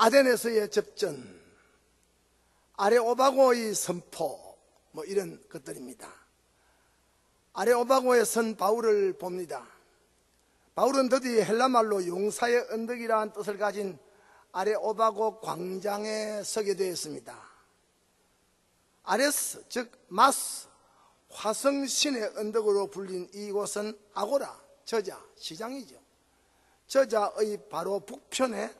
아덴에서의 접전, 아레오바고의 선포, 이런 것들입니다. 아레오바고에 선 바울을 봅니다. 바울은 드디어 헬라말로 용사의 언덕이라는 뜻을 가진 아레오바고 광장에 서게 되었습니다. 아레스, 즉 마스, 화성신의 언덕으로 불린 이곳은 아고라, 저자, 시장이죠. 저자의 바로 북편에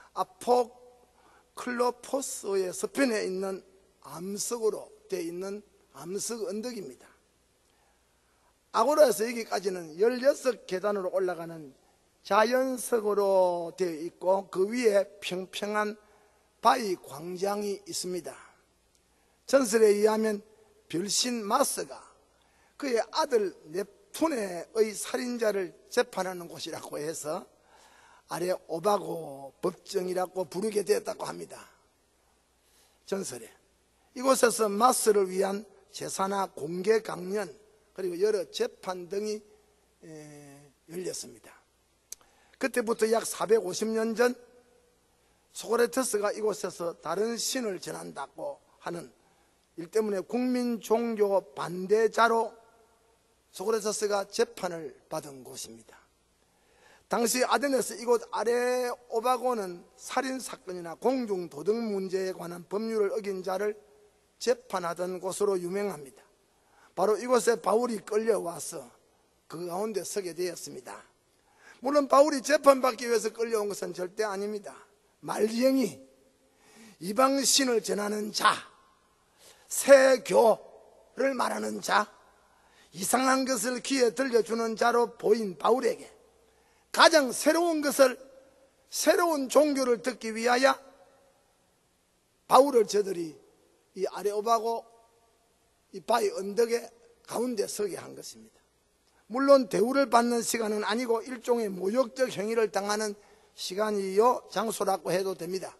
아포클로포스의 서편에 있는 암석으로 되어 있는 암석 언덕입니다. 아고라에서 여기까지는 16계단으로 올라가는 자연석으로 되어 있고 그 위에 평평한 바위 광장이 있습니다. 전설에 의하면 별신 마스가 그의 아들 넵툰의 살인자를 재판하는 곳이라고 해서 아레오바고 법정이라고 부르게 되었다고 합니다. 전설에 이곳에서 마스를 위한 제사나 공개 강연 그리고 여러 재판 등이 열렸습니다. 그때부터 약 450년 전 소크라테스가 이곳에서 다른 신을 전한다고 하는 일 때문에 국민 종교 반대자로 소크라테스가 재판을 받은 곳입니다. 당시 아덴에서 이곳 아레오바고는 살인사건이나 공중도덕 문제에 관한 법률을 어긴 자를 재판하던 곳으로 유명합니다. 바로 이곳에 바울이 끌려와서 그 가운데 서게 되었습니다. 물론 바울이 재판받기 위해서 끌려온 것은 절대 아닙니다. 말쟁이, 이방신을 전하는 자, 세교를 말하는 자, 이상한 것을 귀에 들려주는 자로 보인 바울에게 가장 새로운 것을, 새로운 종교를 듣기 위하여 바울을 저들이 이 아레오바고 이 바위 언덕의 가운데 서게 한 것입니다. 물론 대우를 받는 시간은 아니고 일종의 모욕적 행위를 당하는 시간이요 장소라고 해도 됩니다.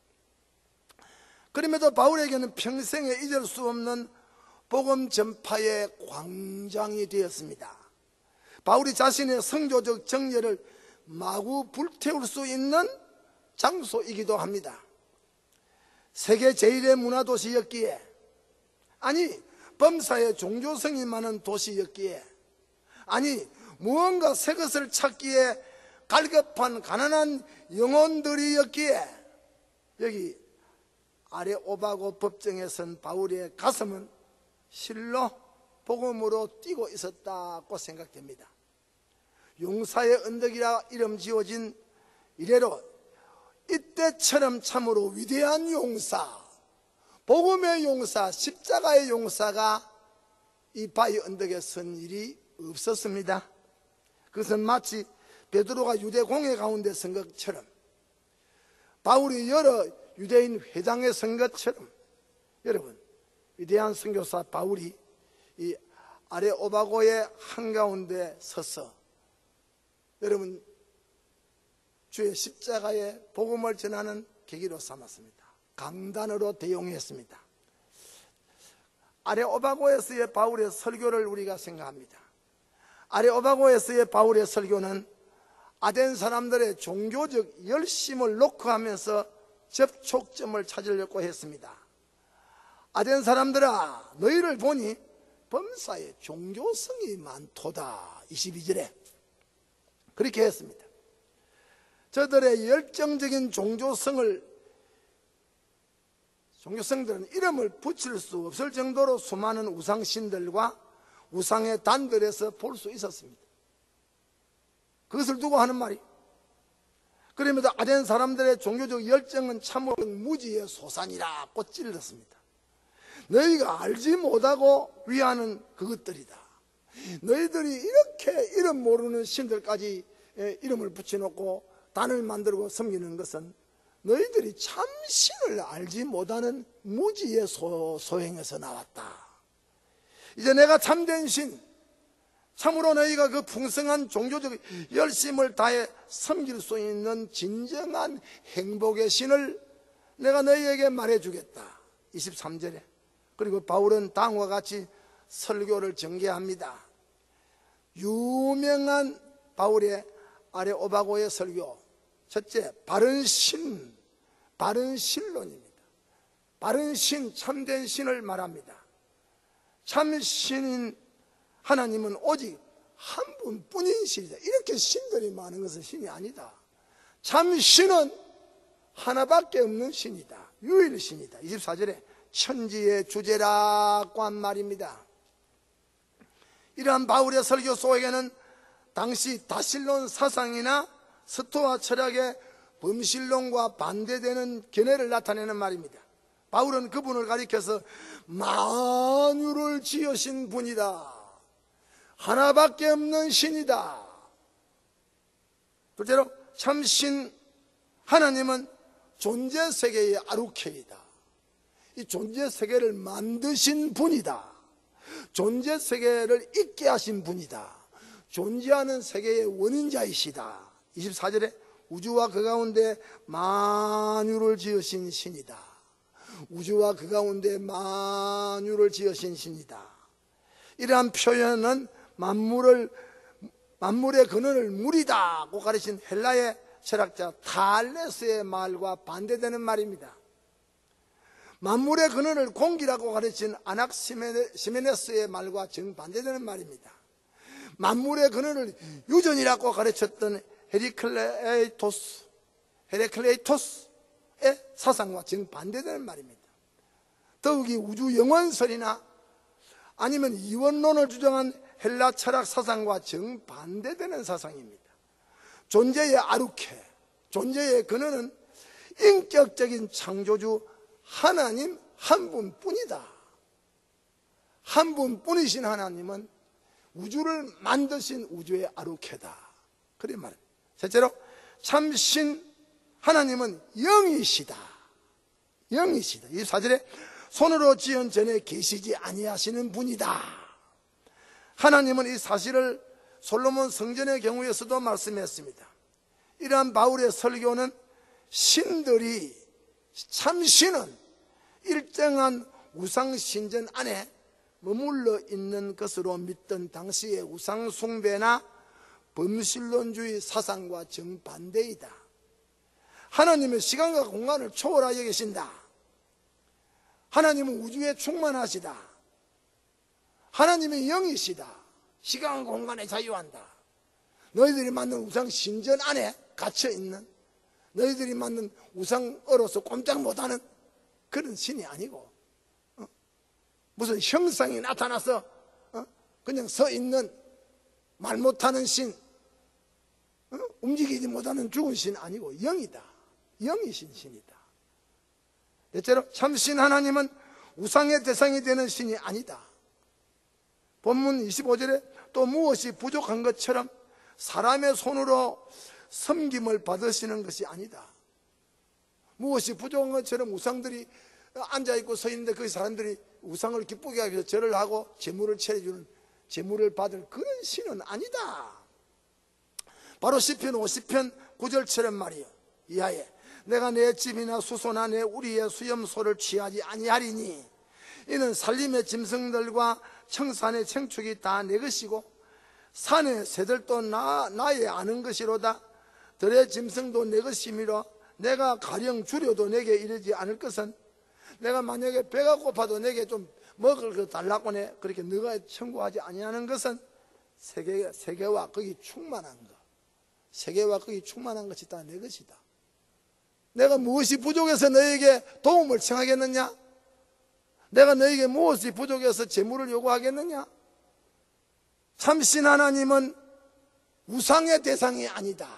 그럼에도 바울에게는 평생에 잊을 수 없는 복음 전파의 광장이 되었습니다. 바울이 자신의 성교적 정예를 마구 불태울 수 있는 장소이기도 합니다. 세계 제1의 문화도시였기에, 아니 범사에 종교성이 많은 도시였기에, 아니 무언가 새 것을 찾기에 갈급한 가난한 영혼들이었기에 여기 아레오바고 법정에 선 바울의 가슴은 실로 복음으로 뛰고 있었다고 생각됩니다. 용사의 언덕이라 이름 지어진 이래로 이때처럼 참으로 위대한 용사, 복음의 용사, 십자가의 용사가 이 바위 언덕에 선 일이 없었습니다. 그것은 마치 베드로가 유대 공회 가운데 선 것처럼, 바울이 여러 유대인 회당에 선 것처럼, 여러분 위대한 선교사 바울이 이 아레오바고의 한가운데 서서 여러분 주의 십자가의 복음을 전하는 계기로 삼았습니다. 강단으로 대용했습니다. 아레오바고에서의 바울의 설교를 우리가 생각합니다. 아레오바고에서의 바울의 설교는 아덴 사람들의 종교적 열심을 녹화하면서 접촉점을 찾으려고 했습니다. 아덴 사람들아, 너희를 보니 범사에 종교성이 많도다. 22절에 그렇게 했습니다. 저들의 열정적인 종교성들은 이름을 붙일 수 없을 정도로 수많은 우상신들과 우상의 단들에서 볼 수 있었습니다. 그것을 두고 하는 말이, 그럼에도 아덴 사람들의 종교적 열정은 참으로 무지의 소산이라고 찔렀습니다. 너희가 알지 못하고 위하는 그것들이다. 너희들이 이렇게 이름 모르는 신들까지 이름을 붙여놓고 단을 만들고 섬기는 것은 너희들이 참 신을 알지 못하는 무지의 소행에서 나왔다. 이제 내가 참된 신, 참으로 너희가 그 풍성한 종교적 열심을 다해 섬길 수 있는 진정한 행복의 신을 내가 너희에게 말해주겠다. 23절에. 그리고 바울은 다음과 같이 설교를 전개합니다. 유명한 바울의 아레오바고의 설교. 첫째, 바른 신, 바른 신론입니다. 바른 신, 참된 신을 말합니다. 참 신인 하나님은 오직 한 분뿐인 신이다. 이렇게 신들이 많은 것은 신이 아니다. 참 신은 하나밖에 없는 신이다. 유일신이다. 24절에 천지의 주제라고 한 말입니다. 이러한 바울의 설교 속에는 당시 다신론 사상이나 스토아 철학의 범신론과 반대되는 견해를 나타내는 말입니다. 바울은 그분을 가리켜서 만유를 지으신 분이다. 하나밖에 없는 신이다. 둘째로 참신 하나님은 존재세계의 아루케이다. 이 존재세계를 만드신 분이다. 존재세계를 있게 하신 분이다. 존재하는 세계의 원인자이시다. 24절에 우주와 그 가운데 만유를 지으신 신이다. 우주와 그 가운데 만유를 지으신 신이다. 이러한 표현은 만물의 근원을 물이다고 가르친 헬라의 철학자 탈레스의 말과 반대되는 말입니다. 만물의 근원을 공기라고 가르친 아낙시메네스의 말과 정반대되는 말입니다. 만물의 근원을 유전이라고 가르쳤던 헤라클레이토스의 사상과 정반대되는 말입니다. 더욱이 우주 영원설이나 아니면 이원론을 주장한 헬라 철학 사상과 정반대되는 사상입니다. 존재의 아루케, 존재의 근원은 인격적인 창조주 하나님 한 분뿐이다. 한 분뿐이신 하나님은 우주를 만드신 우주의 아루케다. 그런 말입니다. 셋째로 참신 하나님은 영이시다. 영이시다. 24절에 손으로 지은 전에 계시지 아니하시는 분이다. 하나님은 이 사실을 솔로몬 성전의 경우에서도 말씀했습니다. 이러한 바울의 설교는 신들이 참신은 일정한 우상신전 안에 머물러 있는 것으로 믿던 당시의 우상숭배나 범신론주의 사상과 정반대이다. 하나님은 시간과 공간을 초월하여 계신다. 하나님은 우주에 충만하시다. 하나님의 영이시다. 시간과 공간에 자유한다. 너희들이 만든 우상신전 안에 갇혀있는, 너희들이 만든 우상으로서 꼼짝 못하는 그런 신이 아니고 무슨 형상이 나타나서 그냥 서 있는 말 못하는 신, 움직이지 못하는 죽은 신 아니고 영이다. 영이신 신이다. 넷째로 참신 하나님은 우상의 대상이 되는 신이 아니다. 본문 25절에 또 무엇이 부족한 것처럼 사람의 손으로 섬김을 받으시는 것이 아니다. 무엇이 부족한 것처럼 우상들이 앉아있고 서 있는데 그 사람들이 우상을 기쁘게 하기 위해서 절을 하고 제물을 차려주는, 제물을 받을 그런 신은 아니다. 바로 시편 50편 9절처럼 말이요. 이하에 내가 내 집이나 수소나 내 우리의 수염소를 취하지 아니하리니 이는 산림의 짐승들과 청산의 청축이 다 내 것이고 산의 새들도 나의 아는 것이로다. 들의 짐승도 내 것이미로 내가 가령 줄여도 내게 이르지 않을 것은 내가 만약에 배가 고파도 내게 좀 먹을 거 달라고 내 그렇게 너가 청구하지 아니하는 것은 세계와 거기 충만한 것, 세계와 거기 충만한 것이 다 내 것이다. 내가 무엇이 부족해서 너에게 도움을 청하겠느냐? 내가 너에게 무엇이 부족해서 재물을 요구하겠느냐? 참신 하나님은 우상의 대상이 아니다.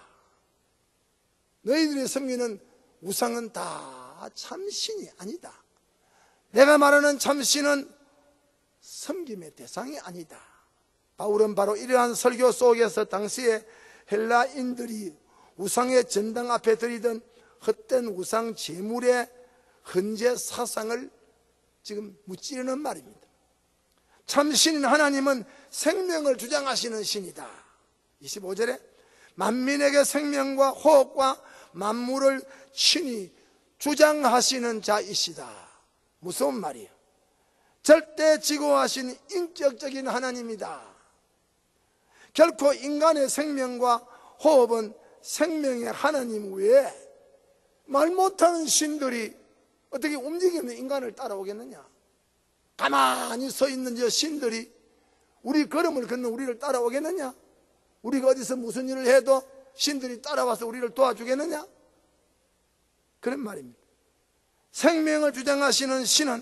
너희들이 섬기는 우상은 다 참신이 아니다. 내가 말하는 참신은 섬김의 대상이 아니다. 바울은 바로 이러한 설교 속에서 당시에 헬라인들이 우상의 전당 앞에 드리던 헛된 우상 제물의 헌재 사상을 지금 무찌르는 말입니다. 참신인 하나님은 생명을 주장하시는 신이다. 25절에 만민에게 생명과 호흡과 만물을 친히 주장하시는 자이시다. 무서운 말이에요. 절대 지고하신 인격적인 하나님이다. 결코 인간의 생명과 호흡은 생명의 하나님 외에 말 못하는 신들이 어떻게 움직이는 인간을 따라오겠느냐? 가만히 서 있는 저 신들이 우리 걸음을 걷는 우리를 따라오겠느냐? 우리가 어디서 무슨 일을 해도 신들이 따라와서 우리를 도와주겠느냐? 그런 말입니다. 생명을 주장하시는 신은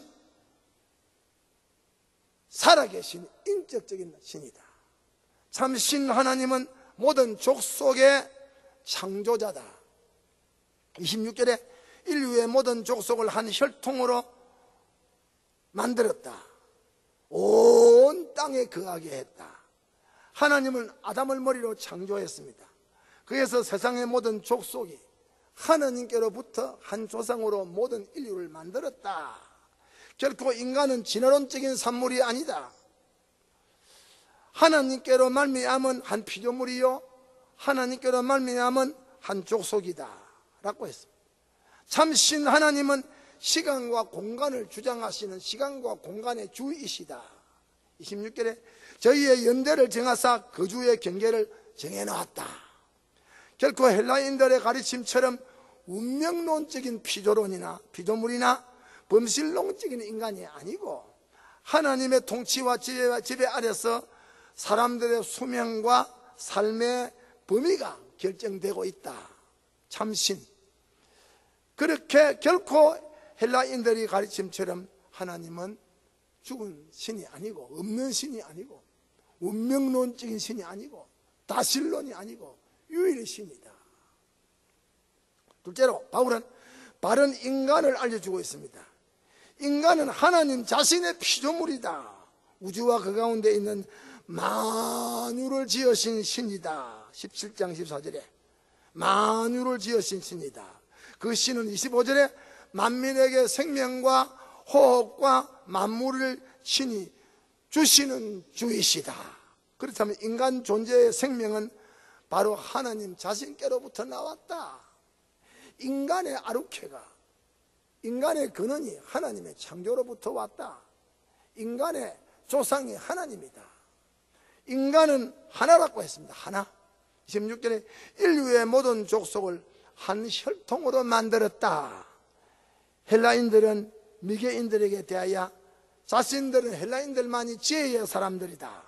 살아계신 인격적인 신이다. 참 신 하나님은 모든 족속의 창조자다. 26절에 인류의 모든 족속을 한 혈통으로 만들었다. 온 땅에 거하게 했다. 하나님은 아담을 머리로 창조했습니다. 그래서 세상의 모든 족속이 하나님께로부터 한 조상으로 모든 인류를 만들었다. 결코 인간은 진화론적인 산물이 아니다. 하나님께로 말미암은 한 피조물이요 하나님께로 말미암은 한 족속이다 라고 했습니다. 참신 하나님은 시간과 공간을 주장하시는 시간과 공간의 주이시다. 26절에 저희의 연대를 정하사 거주의 경계를 정해놓았다. 결코 헬라인들의 가르침처럼 운명론적인 피조론이나 피조물이나 범실론적인 인간이 아니고 하나님의 통치와 지배 아래서 사람들의 수명과 삶의 범위가 결정되고 있다. 참신. 그렇게 결코 헬라인들이 가르침처럼 하나님은 죽은 신이 아니고 없는 신이 아니고 운명론적인 신이 아니고 다신론이 아니고 유일의 신이다. 둘째로 바울은 바른 인간을 알려주고 있습니다. 인간은 하나님 자신의 피조물이다. 우주와 그 가운데 있는 만유를 지으신 신이다. 17장 14절에 만유를 지으신 신이다. 그 신은 25절에 만민에게 생명과 호흡과 만물을 신이 주시는 주이시다. 그렇다면 인간 존재의 생명은 바로 하나님 자신께로부터 나왔다. 인간의 아루케가, 인간의 근원이 하나님의 창조로부터 왔다. 인간의 조상이 하나님이다. 인간은 하나라고 했습니다. 하나. 26절에 인류의 모든 족속을 한 혈통으로 만들었다. 헬라인들은 미개인들에게 대하여 자신들은 헬라인들만이 지혜의 사람들이다.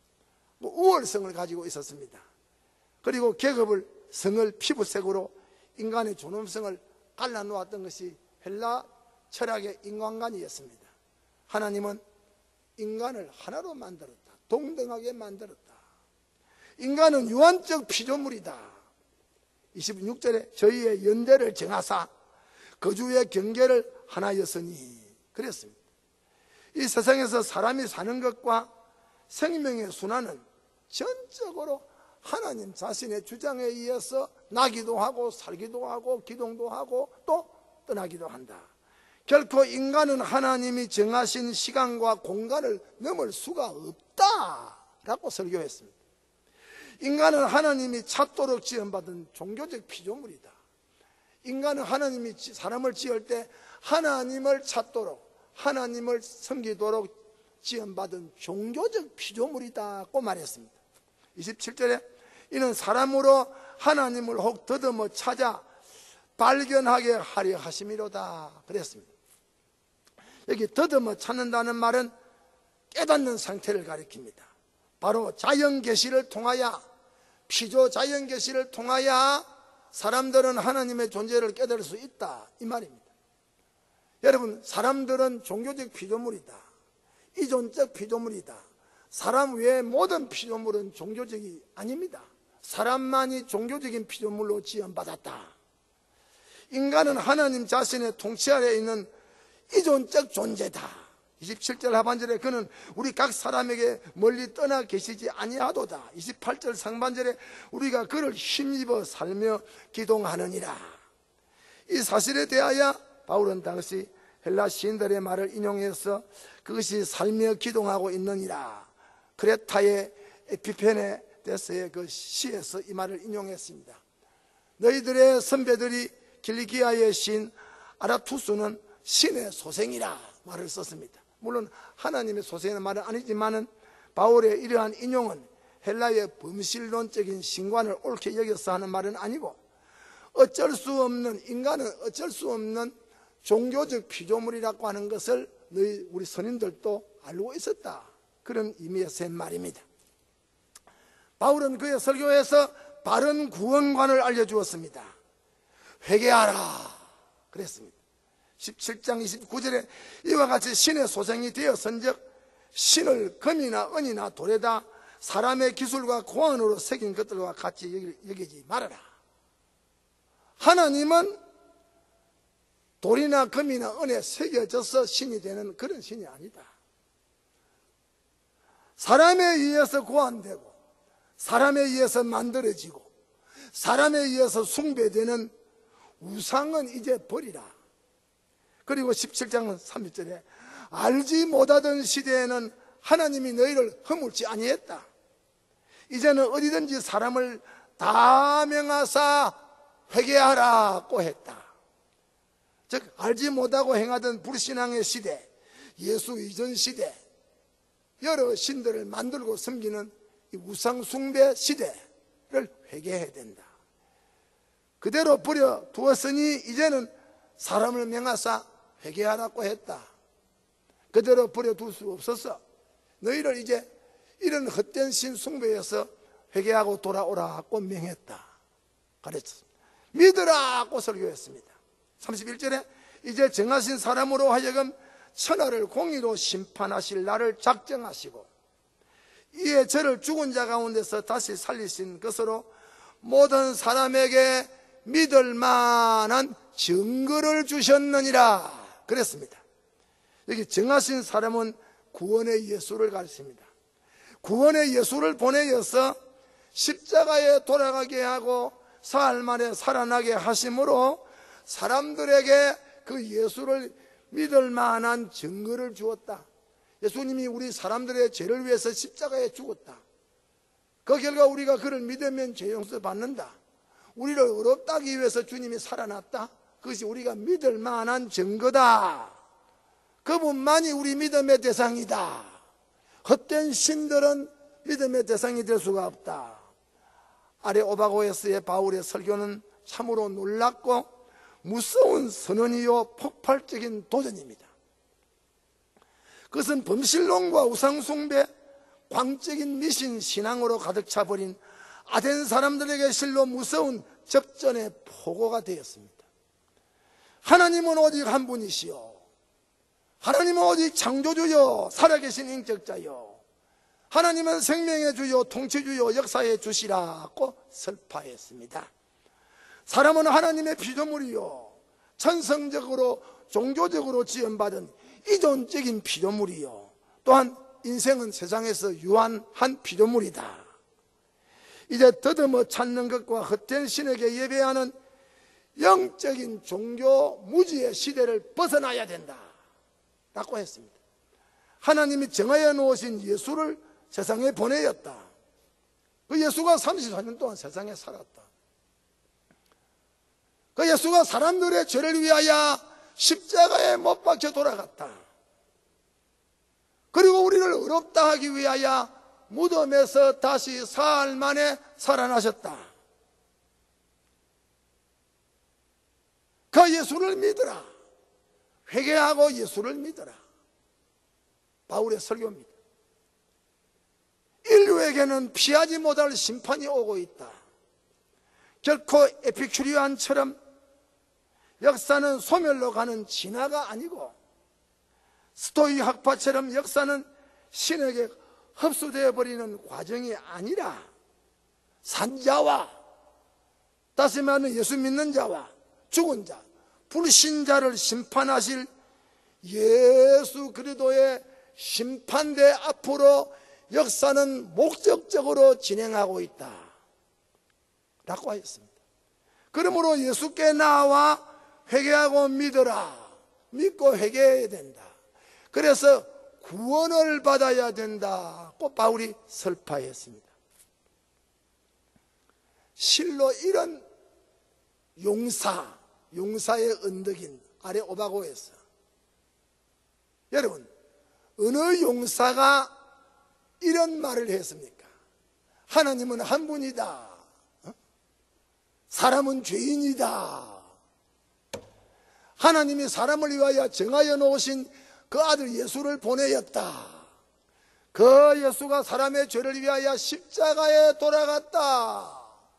우월성을 가지고 있었습니다. 그리고 계급을 성을 피부색으로 인간의 존엄성을 갈라놓았던 것이 헬라 철학의 인간관이었습니다. 하나님은 인간을 하나로 만들었다. 동등하게 만들었다. 인간은 유한적 피조물이다. 26절에 저희의 연대를 정하사 거주의 경계를 하나였으니 그랬습니다. 이 세상에서 사람이 사는 것과 생명의 순환은 전적으로 하나님 자신의 주장에 의해서 나기도 하고 살기도 하고 기동도 하고 또 떠나기도 한다. 결코 인간은 하나님이 정하신 시간과 공간을 넘을 수가 없다라고 설교했습니다. 인간은 하나님이 찾도록 지음받은 종교적 피조물이다. 인간은 하나님이 사람을 지을 때 하나님을 찾도록 하나님을 섬기도록 지음받은 종교적 피조물이다고 말했습니다. 27절에 이는 사람으로 하나님을 혹 더듬어 찾아 발견하게 하려 하심이로다 그랬습니다. 여기 더듬어 찾는다는 말은 깨닫는 상태를 가리킵니다. 바로 자연계시를 통하여 피조 자연계시를 통하여 사람들은 하나님의 존재를 깨달을 수 있다 이 말입니다. 여러분, 사람들은 종교적 피조물이다. 이존적 피조물이다. 사람 외의 모든 피조물은 종교적이 아닙니다. 사람만이 종교적인 피조물로 지음받았다. 인간은 하나님 자신의 통치 아래에 있는 이존적 존재다. 27절 하반절에 그는 우리 각 사람에게 멀리 떠나 계시지 아니하도다. 28절 상반절에 우리가 그를 힘입어 살며 기동하느니라. 이 사실에 대하여 바울은 당시 헬라 시인들의 말을 인용해서 그것이 살며 기동하고 있느니라. 크레타의 에피페네데스의 그 시에서 이 말을 인용했습니다. 너희들의 선배들이 길리기아의 신 아라투스는 신의 소생이라 말을 썼습니다. 물론 하나님의 소생이라는 말은 아니지만은 바울의 이러한 인용은 헬라의 범실론적인 신관을 옳게 여겨서 하는 말은 아니고 어쩔 수 없는, 인간은 어쩔 수 없는 종교적 피조물이라고 하는 것을 우리 선인들도 알고 있었다. 그런 의미에서의 말입니다. 바울은 그의 설교에서 바른 구원관을 알려주었습니다. 회개하라 그랬습니다. 17장 29절에 이와 같이 신의 소생이 되었은즉 신을 금이나 은이나 돌에다 사람의 기술과 고안으로 새긴 것들과 같이 여기지 말아라. 하나님은 돌이나 금이나 은에 새겨져서 신이 되는 그런 신이 아니다. 사람에 의해서 고안되고 사람에 의해서 만들어지고 사람에 의해서 숭배되는 우상은 이제 버리라. 그리고 17장 30절에 알지 못하던 시대에는 하나님이 너희를 허물지 아니했다. 이제는 어디든지 사람을 다 명하사 회개하라고 했다. 즉 알지 못하고 행하던 불신앙의 시대, 예수 이전 시대, 여러 신들을 만들고 섬기는 이 우상 숭배 시대를 회개해야 된다. 그대로 버려 두었으니 이제는 사람을 명하사 회개하라고 했다. 그대로 버려둘 수 없어서 너희를 이제 이런 헛된 신 숭배에서 회개하고 돌아오라고 명했다. 가르쳤습니다. 믿으라고 설교했습니다. 31절에 이제 정하신 사람으로 하여금 천하를 공의로 심판하실 날을 작정하시고 이에 저를 죽은 자 가운데서 다시 살리신 것으로 모든 사람에게 믿을 만한 증거를 주셨느니라 그랬습니다. 여기 정하신 사람은 구원의 예수를 가르칩니다. 구원의 예수를 보내어서 십자가에 돌아가게 하고 사흘 만에 살아나게 하심으로 사람들에게 그 예수를 믿을 만한 증거를 주었다. 예수님이 우리 사람들의 죄를 위해서 십자가에 죽었다. 그 결과 우리가 그를 믿으면 죄 용서 받는다. 우리를 의롭다 하기 위해서 주님이 살아났다. 그것이 우리가 믿을 만한 증거다. 그분만이 우리 믿음의 대상이다. 헛된 신들은 믿음의 대상이 될 수가 없다. 아레오바고에서의 바울의 설교는 참으로 놀랍고 무서운 선언이요 폭발적인 도전입니다. 그것은 범실론과 우상숭배, 광적인 미신 신앙으로 가득 차버린 아덴 사람들에게 실로 무서운 접전의 포고가 되었습니다. 하나님은 오직 한 분이시요, 하나님은 오직 창조주요 살아계신 인격자요, 하나님은 생명의 주요 통치주요 역사의 주시라고 설파했습니다. 사람은 하나님의 피조물이요 천성적으로 종교적으로 지음받은 이존적인 피조물이요 또한 인생은 세상에서 유한한 피조물이다. 이제 더듬어 찾는 것과 헛된 신에게 예배하는 영적인 종교 무지의 시대를 벗어나야 된다 라고 했습니다. 하나님이 정하여 놓으신 예수를 세상에 보내었다. 그 예수가 34년 동안 세상에 살았다. 그 예수가 사람들의 죄를 위하여 십자가에 못 박혀 돌아갔다. 그리고 우리를 의롭다 하기 위하여 무덤에서 다시 사흘 만에 살아나셨다. 그 예수를 믿으라. 회개하고 예수를 믿어라. 바울의 설교입니다. 인류에게는 피하지 못할 심판이 오고 있다. 결코 에피큐리안처럼 역사는 소멸로 가는 진화가 아니고 스토이 학파처럼 역사는 신에게 흡수되어 버리는 과정이 아니라 산자와, 다시 말하면 예수 믿는 자와 죽은 자, 불신자를 심판하실 예수 그리스도의 심판대 앞으로 역사는 목적적으로 진행하고 있다 라고 하였습니다. 그러므로 예수께 나와 회개하고 믿어라. 믿고 회개해야 된다. 그래서 구원을 받아야 된다고 바울이 설파했습니다. 실로 이런 용사의 언덕인 아레오바고에서 여러분 어느 용사가 이런 말을 했습니까? 하나님은 한 분이다. 사람은 죄인이다. 하나님이 사람을 위하여 정하여 놓으신 그 아들 예수를 보내었다. 그 예수가 사람의 죄를 위하여 십자가에 돌아갔다.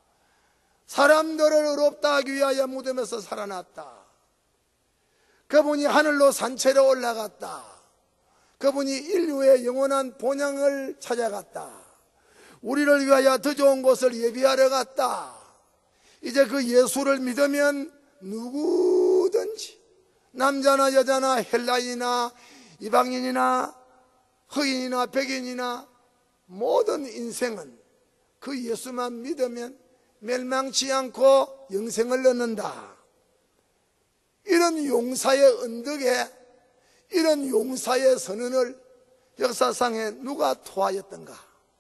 사람들을 의롭다 하기 위하여 무덤에서 살아났다. 그분이 하늘로 산채로 올라갔다. 그분이 인류의 영원한 본향을 찾아갔다. 우리를 위하여 더 좋은 곳을 예비하러 갔다. 이제 그 예수를 믿으면 누구든지 남자나 여자나 헬라인이나 이방인이나 흑인이나 백인이나 모든 인생은 그 예수만 믿으면 멸망치 않고 영생을 얻는다. 이런 용사의 언덕에 이런 용사의 선언을 역사상에 누가 토하였던가?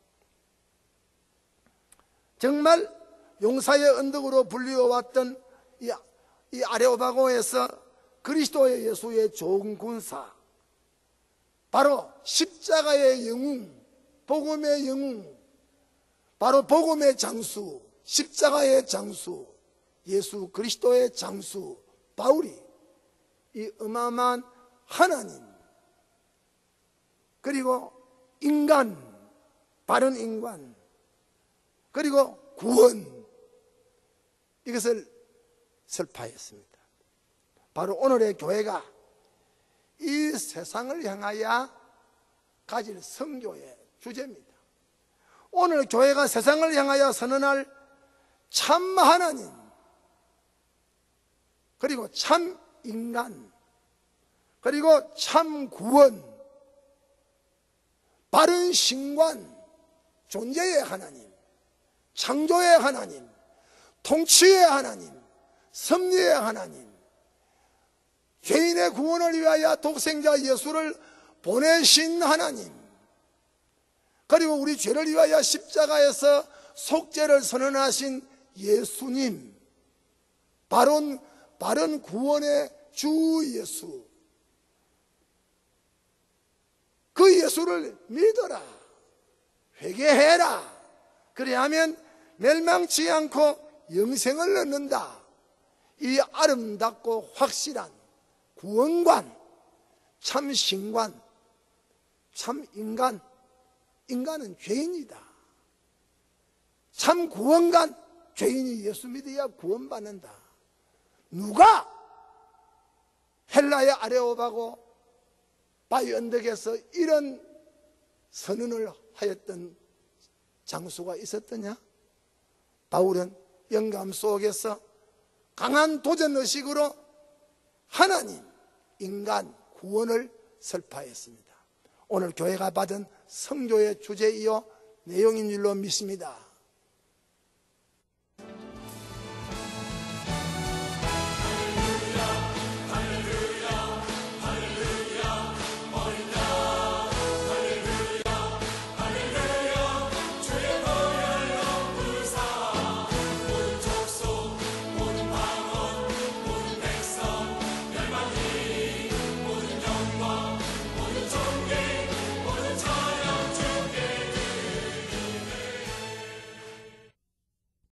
정말 용사의 언덕으로 불리워왔던 이 아레오바고에서 그리스도의 예수의 좋은 군사, 바로 십자가의 영웅, 복음의 영웅, 바로 복음의 장수, 십자가의 장수, 예수 그리스도의 장수 바울이 이 어마어마한 하나님, 그리고 인간, 바른 인간, 그리고 구원, 이것을 설파했습니다. 바로 오늘의 교회가 이 세상을 향하여 가질 선교의 주제입니다. 오늘 교회가 세상을 향하여 선언할 참 하나님, 그리고 참 인간, 그리고 참 구원, 바른 신관, 존재의 하나님, 창조의 하나님, 통치의 하나님, 섭리의 하나님, 죄인의 구원을 위하여 독생자 예수를 보내신 하나님, 그리고 우리 죄를 위하여 십자가에서 속죄를 선언하신 예수님, 바른 구원의 주 예수, 그 예수를 믿어라, 회개해라. 그래야하면 멸망치 않고 영생을 얻는다. 이 아름답고 확실한 구원관, 참 신관, 참 인간, 인간은 죄인이다. 참 구원관, 죄인이 예수 믿어야 구원받는다. 누가 헬라의 아레오바고 바위 언덕에서 이런 선언을 하였던 장수가 있었더냐? 바울은 영감 속에서 강한 도전의식으로 하나님, 인간, 구원을 설파했습니다. 오늘 교회가 받은 성교의 주제이요 내용인 줄로 믿습니다.